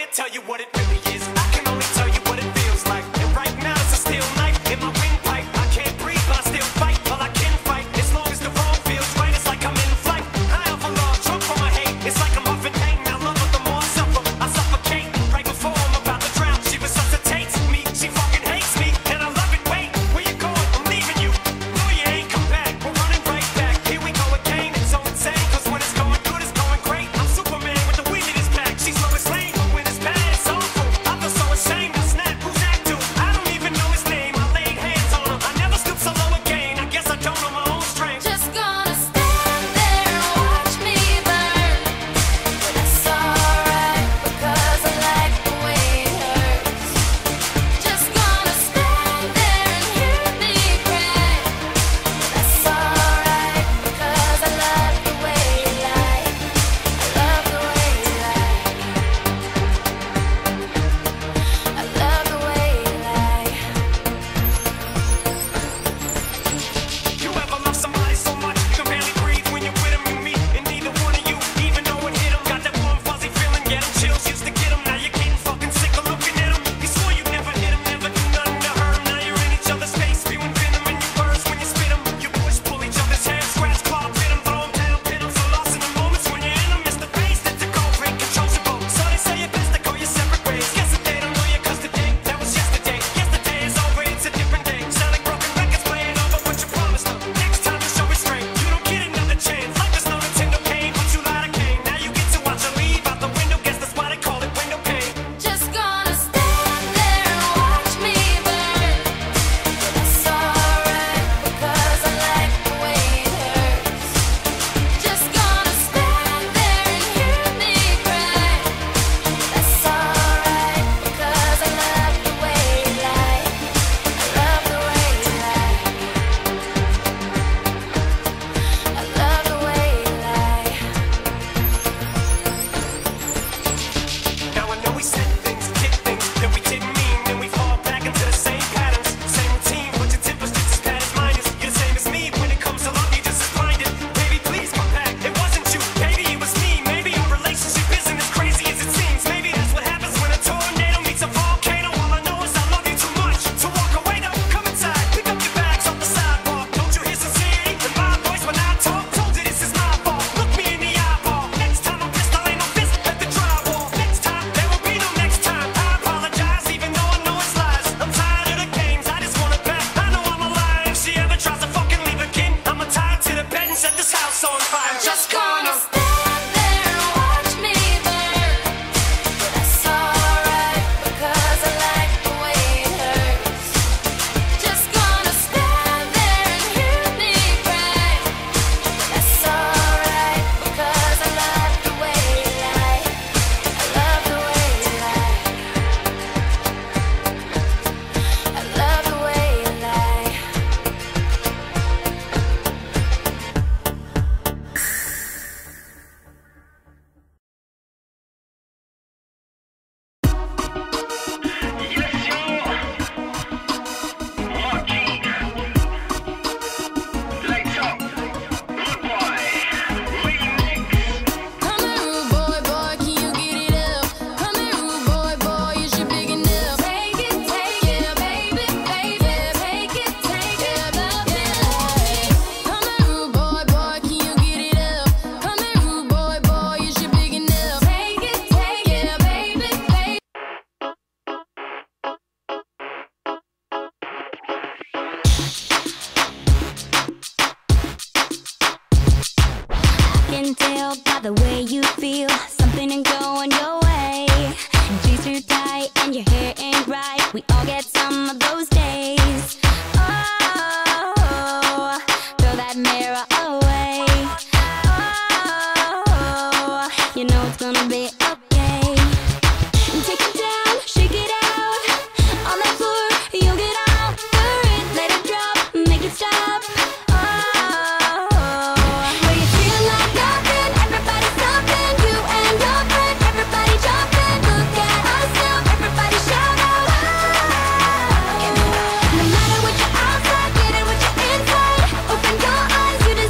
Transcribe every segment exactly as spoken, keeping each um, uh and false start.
tell you what it really is. I can only tell you what it feels like. And right now it's a steel knife in my windpipe. I can't breathe, but I still fight. Well, I can fight as long as the road feels right. It's like I'm in flight. High off a log, drunk from my hate. It's like I'm huffing pain. I love her the more I suffer. I suffocate right before I'm about to drown. She resuscitates me. She fucking hates me, and I love it. Wait, where you going? I'm leaving you. No, you ain't come back. We're running right back. Here we go again. It's so insane, cause when it's going good, it's going great. I'm Superman with the wind in his back. She's Lois Lane, but when it's bad, it's awful. I feel so ashamed. I snap. Who's that dude? I don't even know his name. I laid hands on him. I never stoop so low again. I guess I don't know my own strength. Just gonna stand there and watch me burn. But that's alright, because I like the way it hurts. Just gonna stand there and hear me cry. But that's alright, because I love the way you lie. I love the way you lie. I love the way you lie. You ever love somebody so much you can barely breathe when you're with them? You meet, and neither one of you even know it hit them. Got that warm fuzzy feeling, get them chills used to get them. Now you're getting fucking sick of looking at them. You swore you'd never hit them, never do nothing to hurt them. Now you're in each other's face, spewing venom in your words when you spit them. You push, pull each other's hair, scratch, claw, pit them, throw them down, pin them. So lost in the moments when you're in them, it's the face that the cold break controls your boat. So they say it's best to go your separate ways. Guess that they don't know you, cause today, that was yesterday. Yesterday is over, it's a different day. Sound like broken records playing over what you promised them. Next time you show restraint, you don't get another chance. Like there's no Nintendo game, but you lied again. Now you get to watch her leave out the window, guess that's why they call it window pane. Just gonna stand there and watch me burn. But that's alright, because I like the way it hurts. Just gonna stand there and hear me cry. That's alright, because I love the way you lie. I love the way you lie. I love the way you lie. Now I know we said things, did things that we didn't mean. Then we fall back into the same patterns, same routine. But your temper's just as bad as mine is. You're the same as me. When it comes to love, you're just as blinded. Baby, please come back. It wasn't you, baby, it was me. Maybe our relationship isn't as crazy as it seems. Maybe that's what happens when a tornado meets a volcano. All I know is I love you too much to walk away. Now come inside, pick up your bags off the sidewalk. Don't you hear sincerity in my voice when I talk? Told you this is my fault. Look me in the eyeball. Next time I'm pissed, I ain't no fist at the drywall. Next time there will be no next time. I apologize, even though I know it's lies. I'm tired of the games, I just want it back. I know I'm a liar. If she ever tries to fucking leave again, I'ma tie her to the bed and set this house on fire. Just gonna stand there and watch me burn. But that's alright, because I like the way it hurts. Just gonna stand there and hear me cry. That's alright, because I love the way you lie. I love the way you lie. I love the way you lie. Come here, rude boy, boy, can you get it up? Come here, rude boy, boy, is you big enough? Take it, take it, baby, baby, take it, take it, love it. Come here, rude boy, boy, can you get it up? Come here, rude boy, boy, is you big enough? Take it, take it, baby, baby. I can tell by the way you feel, something ain't going your way. Jeans too tight and your hair ain't right. We all get some of those days. Oh, throw that mirror away. Oh, you know it's gonna be okay. Take it down, shake it out. On that floor, you'll get out for it. Let it drop, make it stop. Oh, where you feel like nothing, everybody's something. You and your friend, everybody jumping. Look at us now, everybody shout out. No matter what you're outside, get it what you're inside. Open your eyes, you deserve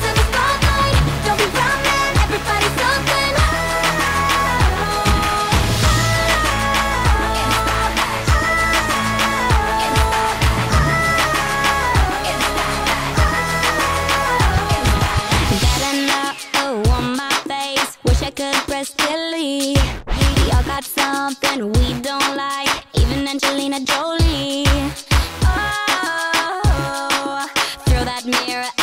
don't like, even Angelina Jolie. Oh, throw that mirror